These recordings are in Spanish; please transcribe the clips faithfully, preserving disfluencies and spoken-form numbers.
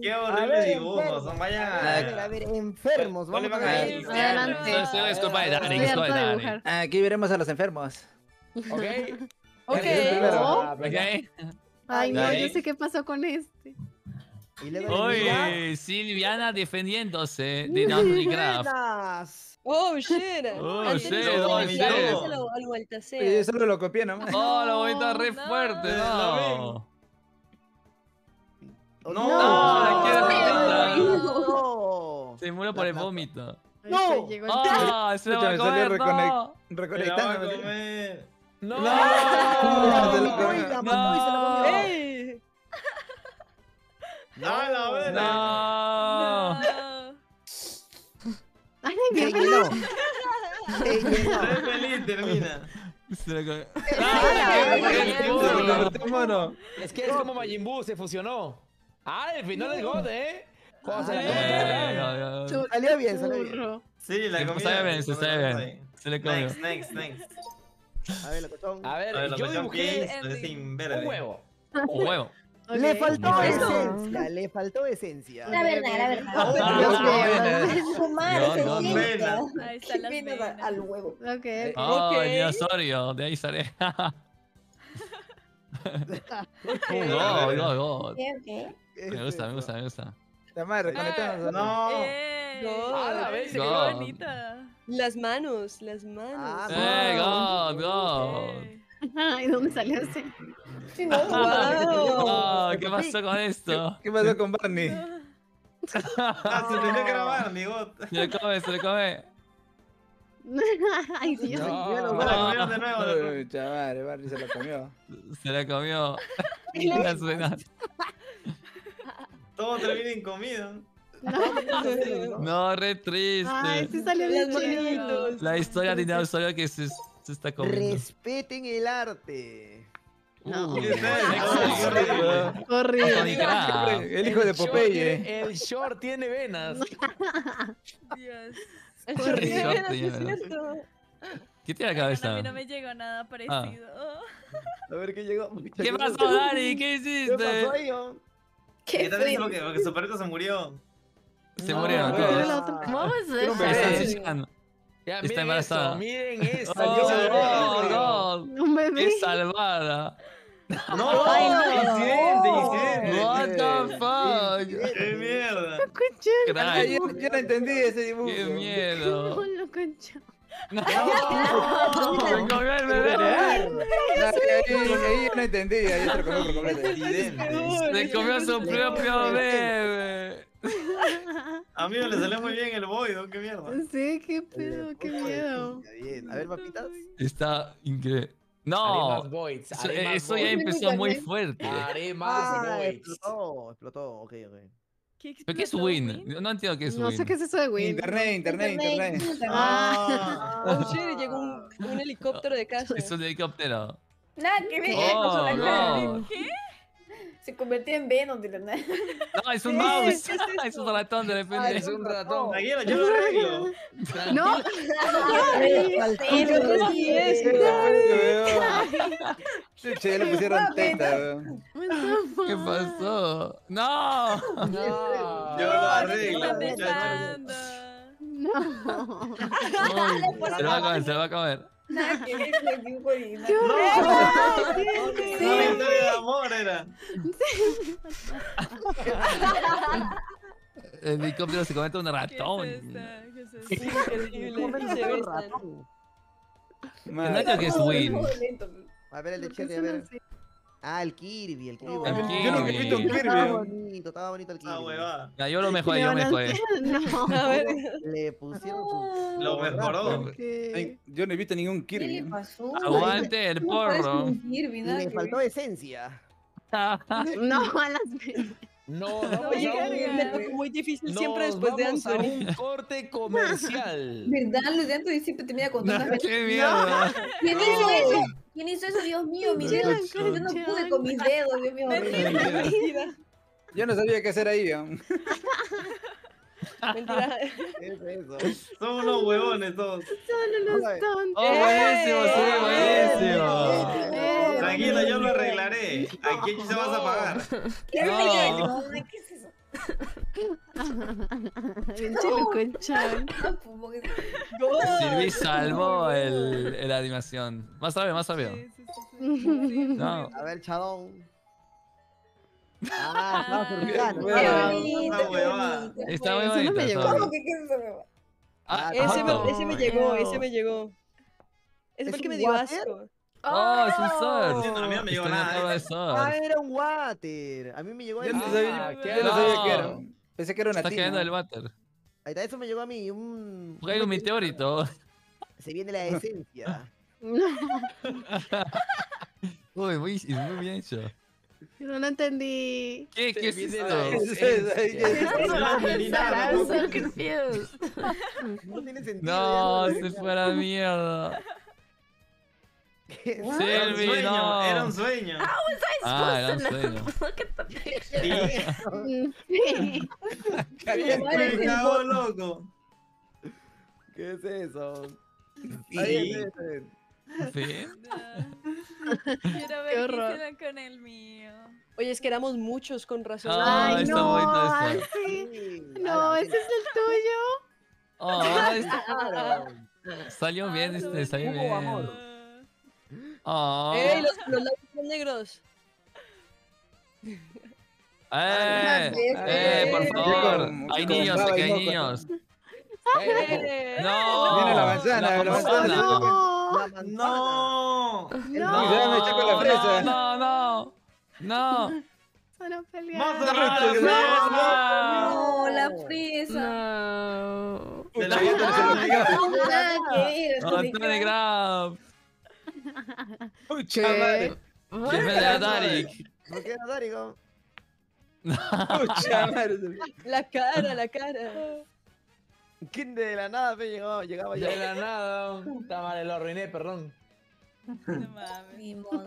Qué A horribles ver, dibujos. enfermos. Son vayan A ver, a ver, enfermos. ¿Cuál Vamos iban a a ver. ir? Adelante. Eso es culpa de Dani, Estoy es harta culpa de de Dani. dibujar. Aquí veremos a los enfermos. Ok. Ok. Ese es el primero. Oh. Ok. Ay, no, Dale. yo sé qué pasó con este. Y luego le mira. Uy, Silviana defendiéndose de Nandri Craft. Buenas. Oh, shit. Oh, Antes shit, hizo oh, algo, shit. hácelo al Yo Baltasea. solo lo copié nomás. Oh, la bonita re No, fuerte, no. No, No, la quiero No. quitar. No. Se murió por el vómito. No. Ahí llegó el Ah, se lo va a Escúchame, salió comer, recone- no. Me la va a reconectando. comer. No. No. La Se lo mató y comió. la mató y se la comió. ¡Ey! No, la verdad. No. No. Ay, Se mi llenó. Se llenó. Re feliz termina. Se lo comió. Ah, Se lo convirtió en mono. Es que es como Majin Buu, se fusionó. Ah, el final es God, ¿eh? Cuando se la Eh, come. no, no. Salió bien, salió bien. churro. Sí, la Se comida. está bien, se está bien. Se le comió. Next, next, next. A ver, locochón. A A ver, ver, la yo cuestión que dibujé es, es sin verde. un huevo. Un huevo. Le Ok. faltó Eso. esencia, le faltó esencia. La verdad, la verdad. Ah, Fumar, No, se no, sienta. venas. Ahí están las Venas venas. al huevo. Ok. Oh, Ok. el dinosaurio, de ahí sale. Ok. Go, go, go. Ok, ok. Me gusta, me gusta, me gusta. La madre, reconectando. No. ¡Eh! No. A la vez, ¡Qué no. bonita! Las manos, las manos. Ah, Eh, no. go, go. Eh. Ay, ¿dónde salió ese? Sí, no. Wow. Oh, ¿qué pasó con esto? ¿Qué pasó con Barney? Ah, se tenía que grabar, mi got. Se le come, se le come. Ay, Dios. No. Se la comieron de nuevo. de nuevo. Uy, chaval, Barney se lo comió. Se le comió. Las venas. Todo termina en comida. No, re triste. Ay, sí salió Las bien chido. manitos. La historia de dinosaurio que se, se está comiendo. Respeten el arte. No. ¿Qué es eso? Qué Horrible. Horrible. Tony Craft. El hijo de short Popeye. tiene- El short tiene venas. Dios. Qué Horrible, short no, sí es tiene. cierto. ¿Qué tiene la A mí cabeza? no me llegó nada parecido. A ver qué llegó. ¿Qué pasó, Dani? ¿Qué ¿Qué hiciste? pasó ahí, oh? Qué Está diciendo feo. que, porque su perrito se murió. Se No, murieron güey. todos. El otro. ¿Cómo es Era un eso? bebé. Están suicidando. Ya, Está miren embarazada. esto, miren esto. Oh, no, no. Un bebé. ¡Qué salvada! No, Ay, no. incidente, incidente. What the fuck? ¡Qué mierda! Concha. Ah, Crack. yo, yo no entendí ese dibujo. ¡Qué No, miedo! lo concha. ¡No! ¡Se comió el bebé! Ah, ahí, ahí yo no entendí, ahí se lo comió por completo. Incidente. ¡Se comió su propio bebé! A mí me le salió muy bien el boido, qué mierda. Sí, qué pedo, qué miedo. Bien. A ver, papitas. Está increíble. Haré ¡No! más voids, Eso, haré más eso ya voids. empezó muy fuerte. Haré más Ah, voids. explotó, explotó. Ok, ok. ¿Qué ¿Pero qué es explotó, Win? No entiendo qué es No Win. sé qué es eso de Win. Internet, internet, internet. Ah, Oh, shit, llegó un, un helicóptero de casa. Es un helicóptero. Nada que ver. Oh, Pasó la cara. no. Se convirtió en Venom de la nada. No, es un ¿Qué? mouse. ¿Qué es eso? Es un ratón de Ah, repente. es un ratón. tranquilo, yo lo arreglo. No. Chucha, ya le pusieron teta, weón. ¿Qué pasó? ¡No! No. Yo lo arreglo, Está muchachos. besando. No. Uy, se lo va a comer, se lo va a comer. Nada que ver con el dibujo original. Qué No, horror. una historia de amor era. El helicóptero se comete un ¿Qué es ratón. esta? ¿Qué es esto? Un Increíble. Se ratón. besan. No entiendo qué es Win. A ver, el de ¿Por qué Cherry, a son ver. así? Ah, el Kirby, el Kirby. El Yo nunca he visto un Kirby. Estaba Kirby. bonito, estaba bonito el Ah, Kirby. huevada. Ya, yo lo mejoré, yo lo Le van a mejoré. hacer- No. A ver. Le pusieron su... Lo mejoró. ¿Qué? Ay, yo no he visto ningún ¿Qué le Kirby. pasó? Aguante el No parece porro. un Kirby, nada Le que faltó ver. esencia. No, a las veces. No, No, vamos me a me tocó un... muy difícil Nos siempre después de vamos a Anthony. un corte comercial. ¿Verdad? Los de Anthony siempre termina con No, tantas ¡Qué mierda! ¿Quién hizo eso? ¿Quién hizo eso? Dios mío, mis dedos. Yo no concha. pude con mis dedos, Dios mío. Mentira, mentira. Yo no sabía qué hacer ahí. weón. Mentira. ¿Qué es eso? Son unos huevones todos. Solo los tontos. ¡Oh, buenísimo! ¡Sí, buenísimo! Eh, Tranquilo, yo lo arreglaré. ¿A quién se vas a pagar? ¿Qué No. es eso? ¿Qué es eso? Pinche locochón. Silvi salvó el, el animación. Más rápido, más rápido. Sí, sí, sí, sí. No. A ver, Chadón. Ah, estaba surfeando. Qué Ah, bonito, Una huevada. Está muy Eso no bonito. me está llegó. bonito. ¿Qué es eso? Ah, Ese no. me, ese me llegó, ese me llegó. Ese ¿Es fue el que un me dio water? asco. Oh, es un Sí, surf. no, a mí no me llegó Está en la nada. tabla de ¿eh? surf. Ah, era un water. A mí me llegó Yo el. no Ah, sabía, qué yo no sabía no. qué era. Pensé que era una Está cayendo el tina. water. Ahí está, eso me llegó a mí. Un. Porque hay un meteorito. Se viene la esencia. Uy, muy, es muy bien hecho. No lo entendí. ¿Qué, qué es viene esto? la No, no, ni nada, I'm no. so confused. No tiene sentido. No, ya se sé. fue a la mierda. ¿Qué? Era un Silvi, sueño, no. era un sueño. Ah, era un sueño. Sí, Sí. me cago loco. ¿Qué es eso? Sí. Ahí es, ¿Sí? Quiero ver Qué qué horror. hicieron con el mío. Oye, es que éramos muchos con razón. Ah, Ay, está no, bonito esto. Alfie. Sí. No, Ala, ese es el tuyo. Oh, está- claro. salió bien este, salió Hubo bien. amor. Oh. ¡Ey, los, los labios son negros! ¡Eh! ¡Eh, por favor! Con- Hay con niños baba aquí, y hay moco. niños. ¡Eh! ¡No! Viene la manzana, la manzana. No, La manzana. No. no. Ya me echó con la fresa. No, no, no. No. Solo pelear. Más No, de no, No, la fresa. No. De la Puta, gata se lo de pegó. la Nada que ver, esto Oh, me Tony cae. Grab. Pucha madre. Jefe de Atarik. ¿Por qué no, Darigo? Pucha madre. La cara, la cara. ¿Quién de la nada me llegó? Llegaba yo. De la nada. Está mal, lo arruiné, perdón. No mames. Ni modo.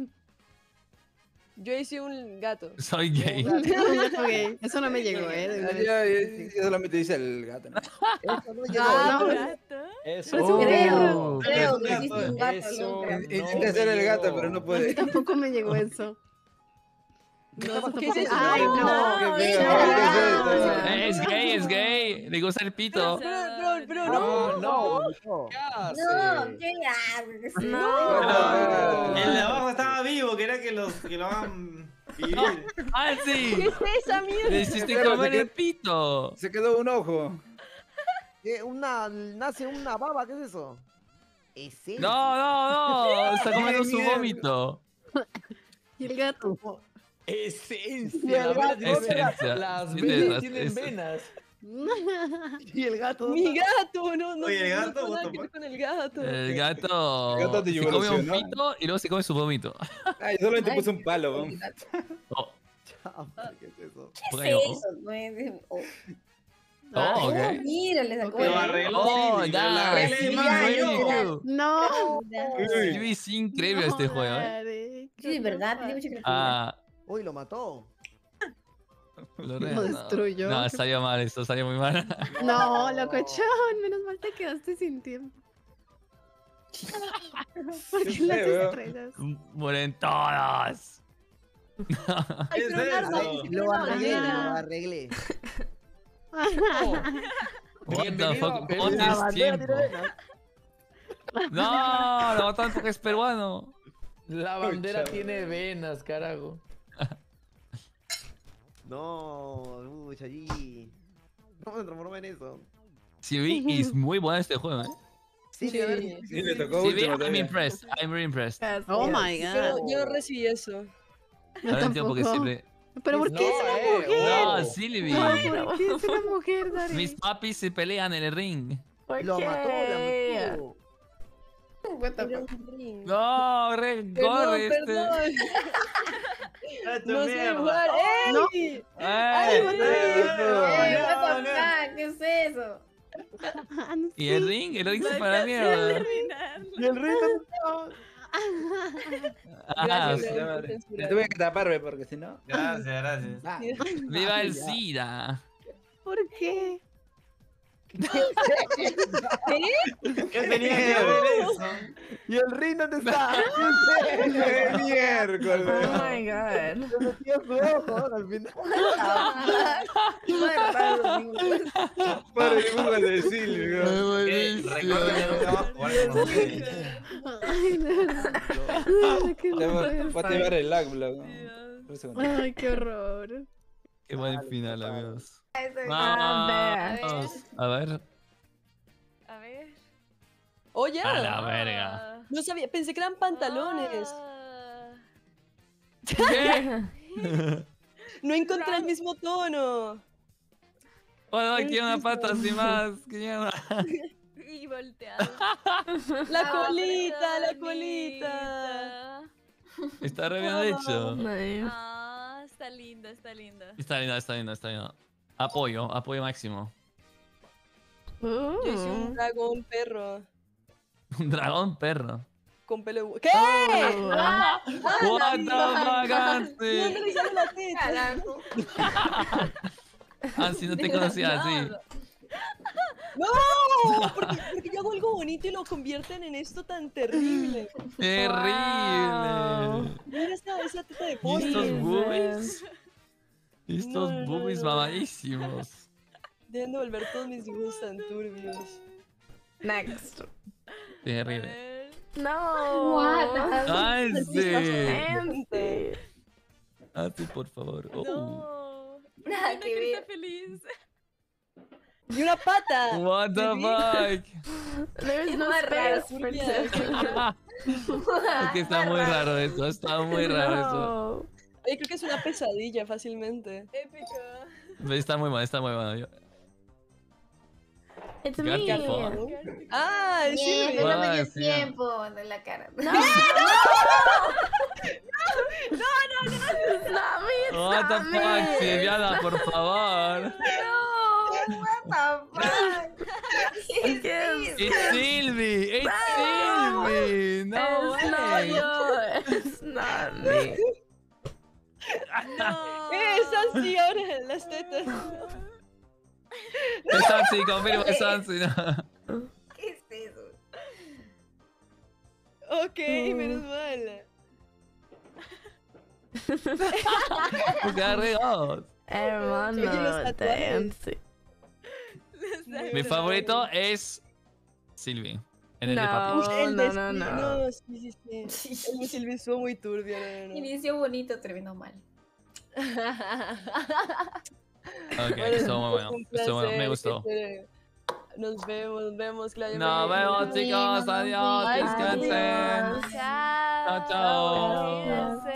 Yo hice un gato. Soy gay. Ok, eso no me llegó, eh. de una Ya, vez. ya, ya solamente dice el gato, ¿no? Eso no llegó. Ah, ¿Un no. gato? Eso. Es un Creo, Oh. creo que Gato, hiciste un gato. Eso. ¿no? Intenta hacer el gato, pero no A mí puede. tampoco me llegó eso. No, eso ¿Qué es tampoco. eso? Ay, no. No, Qué no, feo, no. ¿qué es esto? Eh, Es gay, es gay. Le gusta el pito. Pero, pero, pero no. No, no. No. ¿Qué hace? No, ¿qué haces? No. El de abajo estaba vivo, quería que, los, que lo hagan vivir. ¡Ah, ¿Qué sí! es esa mierda? Le hiciste Claro, comer se el pito. Se quedó un ojo. ¿Qué? Una, nace una baba, ¿qué es eso? Esencia. No, no, no. Está comiendo su mierda. vómito. Y el gato. Esencia. el gato, Esencia. Las Sí, venas las- tienen es- venas. Y el gato. Mi gato, no, no, Oye, el no gato, tengo nada what the que ver fuck? con el gato. El gato El gato te se come un evolucionó. pito y luego se come su vómito. Ay, solamente puse un palo, ¿no? Oh, ¿Qué es eso? por ¿Qué ahí, es oh. eso? No es- oh. Oh, ok. Oh, mira, le sacó Ok. Lo el- arregló Oh, Silvi, ya, la arreglé sí, más ya, yo. ya. No. Silvi es increíble este juego, ¿eh? Madre, Sí, de verdad, tiene mucha creatividad. Ah, Uy, lo mató. Lorena, Lo no. destruyó. No, salió mal esto, salió muy mal. No, locochón. Menos mal te quedaste sin tiempo. ¿Por qué Qué las feo. estrellas? Mueren todas. Ay, ¿Qué pero es Nardo, eso? hiciste Lo una arreglé, lo bandera. arreglé. What the Bienvenido a fuck? Perú. ¿Dónde La es bandera tiempo? tiene venas. No, lo mataron porque es peruano. La bandera Pucha. tiene venas, carajo. No, uy, allí. No me transformé en eso. Silvi es muy bueno este juego, ¿eh? Sí, Sí. a ver, Sí, le tocó Silvi, último I'm todavía. impressed. I'm very impressed. Oh my Yo, god. yo no recibí eso. Yo Ahora entiendo por qué tampoco. siempre. Pero ¿por qué No, es una eh, mujer? No, Silvi. ¿Por qué es una mujer, Dari? Mis papis se pelean en el ring. lo mató, la mató. What the Era fuck? un ring. No, re, Perdón, corre este. perdón. Hecho No sé mierda. jugar. ¡Ey! No. ¡Eh! Ey, what the no, fuck? ¿Qué es eso? Ah, no Y sé. el ring, el ring se para la mierda. Y el rey no. Ah, Gracias, sí, León, madre. por censurar. Le tuve que taparme porque si no. Gracias, gracias. Ah, ¡Viva el SIDA! ¿Por qué? ¿Qué tenía que ver eso? ¿Y el rey dónde está? ¡Qué miércoles! my god. Se metió su ojo al final. Qué raro. Para el fútbol de Silvio. Eh, Recuerdo que nunca va a jugar con ustedes. Ay, de verdad. Ay, qué Te va, va a horror. activar el lag, bro. Por eso. Ay, qué horror. Qué buen final, amigos. A ver. Vamos. A ver. A ver. Oye, A la verga. no sabía, pensé que eran pantalones. Ah. ¿Qué? No encontré el mismo tono. Bueno, aquí una pata sin más. ¿Qué mierda? Y volteado. La Ah, colita, la bonita. colita. Está re bien hecho. Nice. Ah, está lindo, está lindo. Está lindo, está lindo, está lindo. Apoyo, apoyo máximo. Yo hice un Uh. dragón perro Un dragón perro. con pelo de hue- ¿Qué? Ah, What the fuck, ¿De Ansi? dónde le sale la teta? Carajo. Ansi, no te conocía así. ¡No! Porque, porque yo hago algo bonito y lo convierten en esto tan terrible. Terrible. Mira esa, esa teta de ¿Y pollo. estos boobies? ¿Y estos No, no, boobies no. mamadísimos? Deben de volver todos mis dibujos tan turbios. Next. A Terrible. ver. No. What? Ansi. Nancy. Ansi, por favor. Oh. No. Nada Una que carita ver. feliz. ¡Y una pata! What the fuck? There's Es no más raro, space for Julia. this. Es que está muy raro eso, está muy raro eso. No. Oye, creo que es una pesadilla fácilmente. Épico. Está muy bueno, está muy bueno. Yo- It's Got me. the fuck. ¡Ah! es Bien, Silvia. pero Ah, me dio sí. tiempo de la cara. No. It's not me. It's What the not fuck, me. Silviana, por favor. What the fuck? It's It's Silvi, it's Silvi. No It's not way. you. It's not me. No. ¡Eh, es así ahora! Las tetas. Es Ansi, confirmo, es Ansi. No. ¿Qué es eso? Ok, menos mal. Porque arreglados. Hermano Oye, los de tatuajes. Nancy. Mi favorito es Silvi. En el de papi. No, El de no, no, Silvia, no. no, sí, sí, sí. El de Silvia estuvo muy turbio, no, no, no. Inicio bonito, terminó mal. Ok, Bueno, estuvo muy bueno. un Estuvo bueno, me placer, gustó. que te- Nos vemos, nos vemos, Claudia. Nos vemos, chicos. Adiós. Adiós. Descansen. Chao. Chao, chao. Cuídense.